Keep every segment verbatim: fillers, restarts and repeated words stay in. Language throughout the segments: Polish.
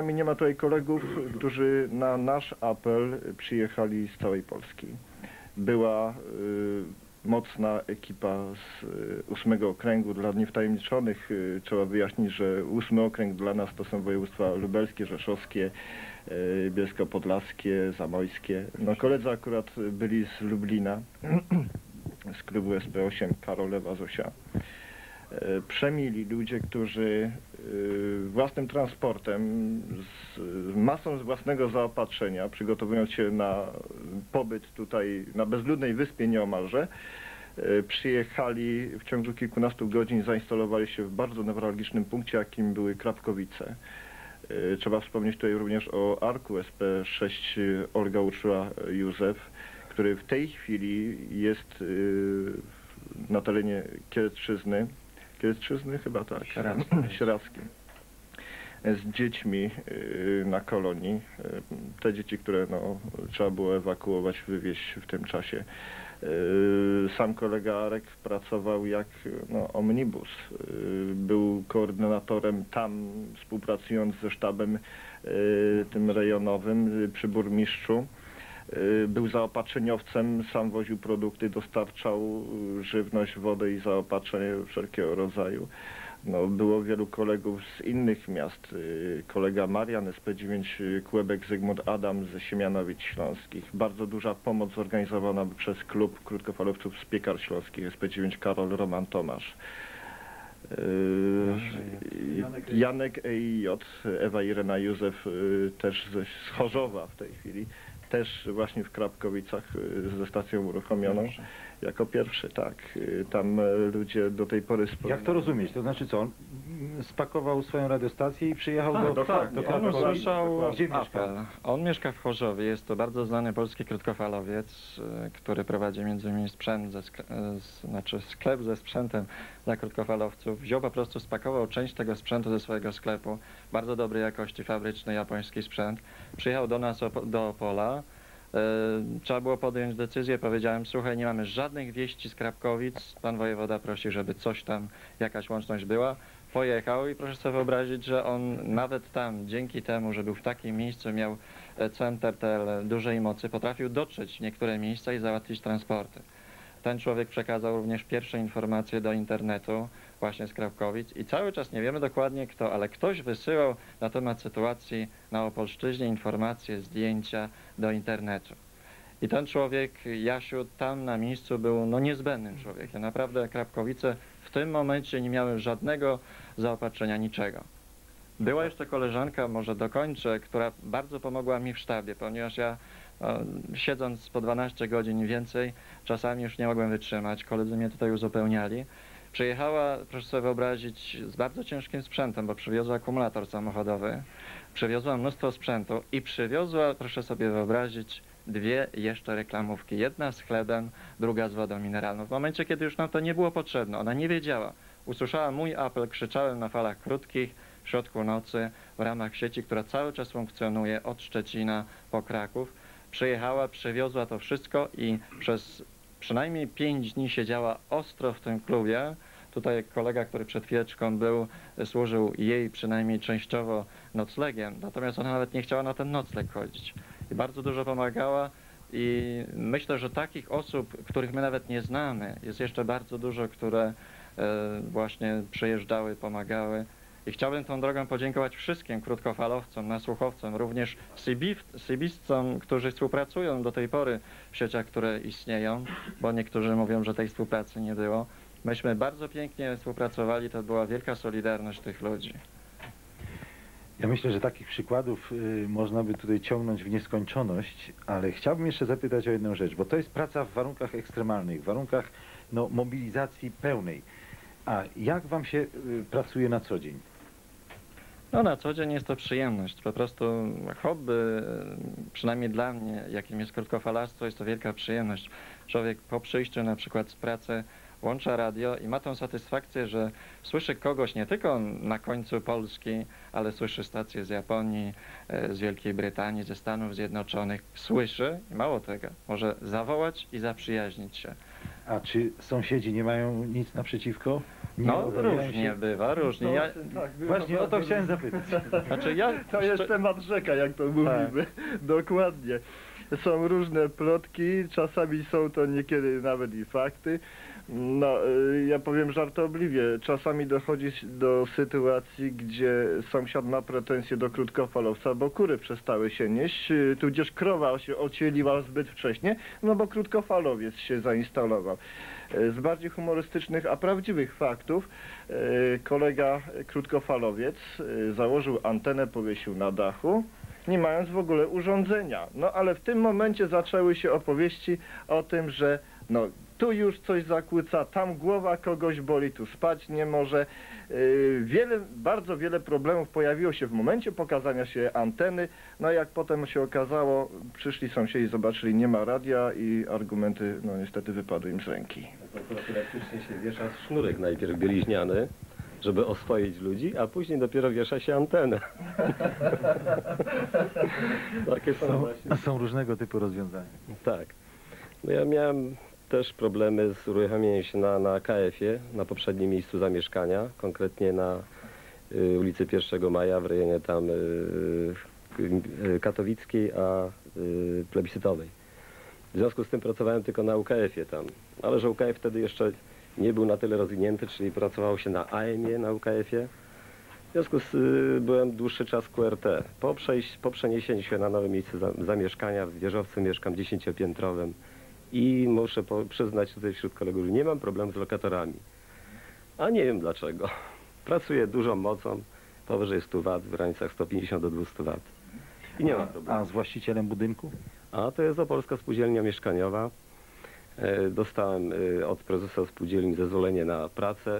nami nie ma tutaj kolegów, którzy na nasz apel przyjechali z całej Polski. Była y, mocna ekipa z y, ósmego okręgu. Dla niewtajemniczonych y, trzeba wyjaśnić, że ósmy okręg dla nas to są województwa lubelskie, rzeszowskie, y, bielsko-podlaskie, zamojskie. No koledzy akurat byli z Lublina, z klubu S P osiem, Karol Ewa, Zosia. Przemili ludzie, którzy własnym transportem, z masą z własnego zaopatrzenia, przygotowując się na pobyt tutaj na bezludnej wyspie nieomalże, przyjechali w ciągu kilkunastu godzin, zainstalowali się w bardzo newralgicznym punkcie, jakim były Krapkowice. Trzeba wspomnieć tutaj również o Arku S P sześć Olga Urszula Józef, który w tej chwili jest na terenie Kielecczyzny, Kielecczyzny chyba tak, Sieradzkim, z dziećmi na kolonii. Te dzieci, które no, trzeba było ewakuować, wywieźć w tym czasie. Sam kolega Arek pracował jak no, omnibus. Był koordynatorem tam, współpracując ze sztabem tym rejonowym przy burmistrzu. Był zaopatrzeniowcem, sam woził produkty, dostarczał żywność, wodę i zaopatrzenie wszelkiego rodzaju. No, było wielu kolegów z innych miast. Kolega Marian, S P dziewięć Kłebek, Zygmunt Adam ze Siemianowic Śląskich. Bardzo duża pomoc zorganizowana przez klub krótkofalowców z Piekar Śląskich, S P dziewięć Karol, Roman Tomasz. Janek E I J, Ewa Irena Józef też z Chorzowa w tej chwili. Też właśnie w Krapkowicach ze stacją uruchomioną. Dobrze. Jako pierwszy, tak. Tam ludzie do tej pory... Jak to rozumieć? To znaczy co? On spakował swoją radiostację i przyjechał tak, do, do, tak, do on usłyszał Gdzie apel. mieszka? On mieszka w Chorzowie. Jest to bardzo znany polski krótkofalowiec, który prowadzi między innymi sprzęt ze skle z, znaczy sklep ze sprzętem dla krótkofalowców. Wziął po prostu, spakował część tego sprzętu ze swojego sklepu. Bardzo dobrej jakości, fabryczny, japoński sprzęt. Przyjechał do nas do Opola. Trzeba było podjąć decyzję, powiedziałem, słuchaj, nie mamy żadnych wieści z Krapkowic, pan wojewoda prosi, żeby coś tam, jakaś łączność była. Pojechał i proszę sobie wyobrazić, że on nawet tam, dzięki temu, że był w takim miejscu, miał center T L dużej mocy, potrafił dotrzeć w niektóre miejsca i załatwić transporty. Ten człowiek przekazał również pierwsze informacje do internetu, właśnie z Krapkowic i cały czas nie wiemy dokładnie kto, ale ktoś wysyłał na temat sytuacji na Opolszczyźnie informacje, zdjęcia do internetu. I ten człowiek, Jasiu, tam na miejscu był no, niezbędnym człowiekiem. Naprawdę Krapkowice w tym momencie nie miały żadnego zaopatrzenia, niczego. Była jeszcze koleżanka, może dokończę, która bardzo pomogła mi w sztabie, ponieważ ja no, siedząc po dwanaście godzin więcej, czasami już nie mogłem wytrzymać, koledzy mnie tutaj uzupełniali. Przyjechała, proszę sobie wyobrazić, z bardzo ciężkim sprzętem, bo przywiozła akumulator samochodowy, przywiozła mnóstwo sprzętu i przywiozła, proszę sobie wyobrazić, dwie jeszcze reklamówki. Jedna z chlebem, druga z wodą mineralną. W momencie, kiedy już nam to nie było potrzebne, ona nie wiedziała. Usłyszała mój apel, krzyczałem na falach krótkich, w środku nocy, w ramach sieci, która cały czas funkcjonuje od Szczecina po Kraków. Przyjechała, przywiozła to wszystko i przez przynajmniej pięć dni siedziała ostro w tym klubie. Tutaj kolega, który przed chwileczką był, służył jej przynajmniej częściowo noclegiem, natomiast ona nawet nie chciała na ten nocleg chodzić. I bardzo dużo pomagała i myślę, że takich osób, których my nawet nie znamy, jest jeszcze bardzo dużo, które e, właśnie przyjeżdżały, pomagały. I chciałbym tą drogą podziękować wszystkim krótkofalowcom, nasłuchowcom, również sybistom, którzy współpracują do tej pory w sieciach, które istnieją, bo niektórzy mówią, że tej współpracy nie było. Myśmy bardzo pięknie współpracowali, to była wielka solidarność tych ludzi. Ja myślę, że takich przykładów y, można by tutaj ciągnąć w nieskończoność, ale chciałbym jeszcze zapytać o jedną rzecz, bo to jest praca w warunkach ekstremalnych, w warunkach no, mobilizacji pełnej. A jak wam się y, pracuje na co dzień? No na co dzień jest to przyjemność, po prostu hobby, przynajmniej dla mnie, jakim jest krótkofalarstwo, jest to wielka przyjemność. Człowiek po przyjściu na przykład z pracy włącza radio i ma tą satysfakcję, że słyszy kogoś nie tylko na końcu Polski, ale słyszy stacje z Japonii, z Wielkiej Brytanii, ze Stanów Zjednoczonych. Słyszy i mało tego, może zawołać i zaprzyjaźnić się. A czy sąsiedzi nie mają nic naprzeciwko? Nie No obawiają różnie się- bywa, różnie. No, Ja, tak, bywa Właśnie o to bardzo chciałem różnie. zapytać. znaczy ja, To jest szczer- temat rzeka, jak to mówimy. Dokładnie. Są różne plotki, czasami są to niekiedy nawet i fakty. No, y, ja powiem żartobliwie, czasami dochodzi do sytuacji, gdzie sąsiad ma pretensje do krótkofalowca, bo kury przestały się nieść, y, tudzież krowa się ocieliła zbyt wcześnie, no bo krótkofalowiec się zainstalował. Y, Z bardziej humorystycznych, a prawdziwych faktów, y, kolega krótkofalowiec y, założył antenę, powiesił na dachu, nie mając w ogóle urządzenia. No ale w tym momencie zaczęły się opowieści o tym, że no tu już coś zakłóca, tam głowa kogoś boli, tu spać nie może. Yy, wiele, bardzo wiele problemów pojawiło się w momencie pokazania się anteny. No jak potem się okazało, przyszli sąsiedzi, zobaczyli, nie ma radia i argumenty no niestety wypadły im z ręki. To profilaktycznie się wiesza sznurek najpierw bieliźniany, żeby oswoić ludzi, a później dopiero wiesza się antenę. Takie są Są, właśnie. a są różnego typu rozwiązania. Tak. No ja miałem też problemy z uruchamianiem się na, na K F-ie, na poprzednim miejscu zamieszkania, konkretnie na y, ulicy pierwszego Maja, w rejonie tam y, y, katowickiej, a y, plebiscytowej. W związku z tym pracowałem tylko na U K F-ie tam, ale że U K F wtedy jeszcze nie był na tyle rozwinięty, czyli pracowało się na A M ie na U K F-ie. W związku z y, byłem dłuższy czas Q R T. Po, przejść, po przeniesieniu się na nowe miejsce za, zamieszkania w wieżowcu mieszkam dziesięciopiętrowym i muszę po, przyznać tutaj wśród kolegów, że nie mam problemu z lokatorami. A nie wiem dlaczego. Pracuję dużą mocą, powyżej stu watów, w granicach sto pięćdziesiąt do dwustu watów. I nie ma problemu. A z właścicielem budynku? A to jest Opolska Spółdzielnia Mieszkaniowa. E, Dostałem e, od prezesa spółdzielni zezwolenie na pracę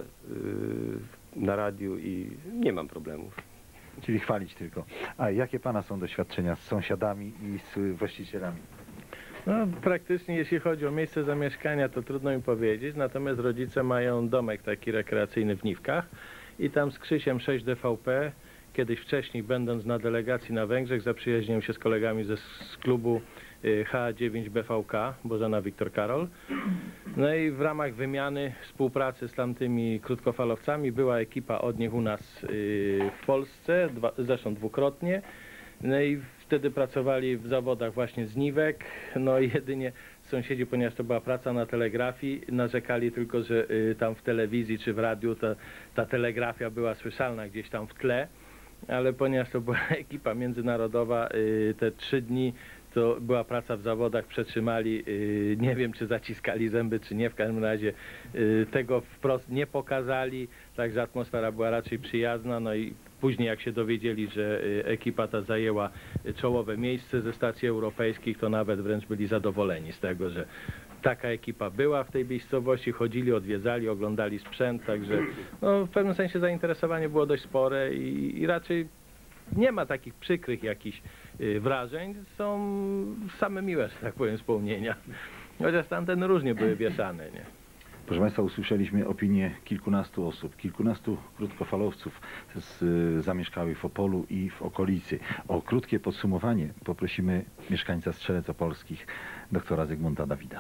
e, na radiu i nie mam problemów. Czyli chwalić tylko. A jakie pana są doświadczenia z sąsiadami i z właścicielami? No, praktycznie jeśli chodzi o miejsce zamieszkania, to trudno mi powiedzieć, natomiast rodzice mają domek taki rekreacyjny w Niwkach i tam z Krzysiem sześć D V P, kiedyś wcześniej będąc na delegacji na Węgrzech, zaprzyjaźniłem się z kolegami ze, z klubu y, H dziewięć B V K, Bożena Wiktor Karol. No i w ramach wymiany, współpracy z tamtymi krótkofalowcami była ekipa od nich u nas y, w Polsce, dwa, zresztą dwukrotnie. No i wtedy pracowali w zawodach właśnie z Niwek, no i jedynie sąsiedzi, ponieważ to była praca na telegrafii, narzekali tylko, że y, tam w telewizji czy w radiu ta, ta telegrafia była słyszalna gdzieś tam w tle, ale ponieważ to była ekipa międzynarodowa, y, te trzy dni to była praca w zawodach, przetrzymali, y, nie wiem czy zaciskali zęby czy nie, w każdym razie y, tego wprost nie pokazali, także atmosfera była raczej przyjazna, no i później jak się dowiedzieli, że y, ekipa ta zajęła y, czołowe miejsce ze stacji europejskich, to nawet wręcz byli zadowoleni z tego, że taka ekipa była w tej miejscowości, chodzili, odwiedzali, oglądali sprzęt, także no, w pewnym sensie zainteresowanie było dość spore i, i raczej nie ma takich przykrych jakichś y, wrażeń, są same miłe, że tak powiem, wspomnienia. Chociaż tamten różnie były wieszane, nie? Proszę Państwa, usłyszeliśmy opinię kilkunastu osób, kilkunastu krótkofalowców z, y, zamieszkałych w Opolu i w okolicy. O krótkie podsumowanie poprosimy mieszkańca Strzelec Opolskich, doktora Zygmunta Dawida.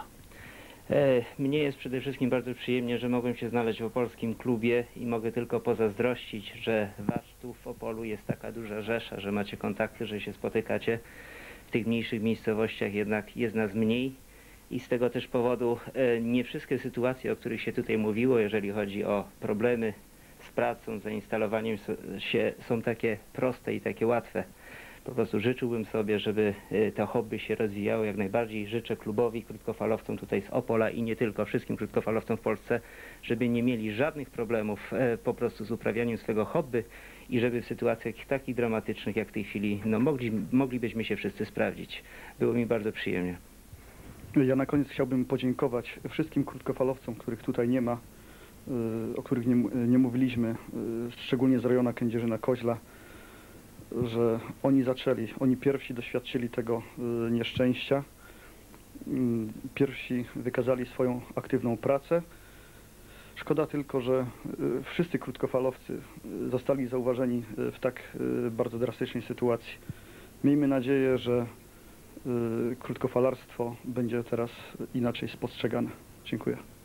E, Mnie jest przede wszystkim bardzo przyjemnie, że mogłem się znaleźć w opolskim klubie i mogę tylko pozazdrościć, że was tu w Opolu jest taka duża rzesza, że macie kontakty, że się spotykacie. W tych mniejszych miejscowościach jednak jest nas mniej i z tego też powodu e, nie wszystkie sytuacje, o których się tutaj mówiło, jeżeli chodzi o problemy z pracą, zainstalowaniem s- się, są takie proste i takie łatwe. Po prostu życzyłbym sobie, żeby y, to hobby się rozwijało jak najbardziej. Życzę klubowi, krótkofalowcom tutaj z Opola i nie tylko, wszystkim krótkofalowcom w Polsce, żeby nie mieli żadnych problemów e, po prostu z uprawianiem swego hobby i żeby w sytuacjach takich dramatycznych jak w tej chwili, no mogli, moglibyśmy się wszyscy sprawdzić. Było mi bardzo przyjemnie. Ja na koniec chciałbym podziękować wszystkim krótkofalowcom, których tutaj nie ma, y, o których nie, nie mówiliśmy, y, szczególnie z rejonu Kędzierzyna-Koźla, że oni zaczęli, oni pierwsi doświadczyli tego y, nieszczęścia, y, pierwsi wykazali swoją aktywną pracę. Szkoda tylko, że y, wszyscy krótkofalowcy y, zostali zauważeni y, w tak y, bardzo drastycznej sytuacji. Miejmy nadzieję, że y, krótkofalarstwo będzie teraz inaczej spostrzegane. Dziękuję.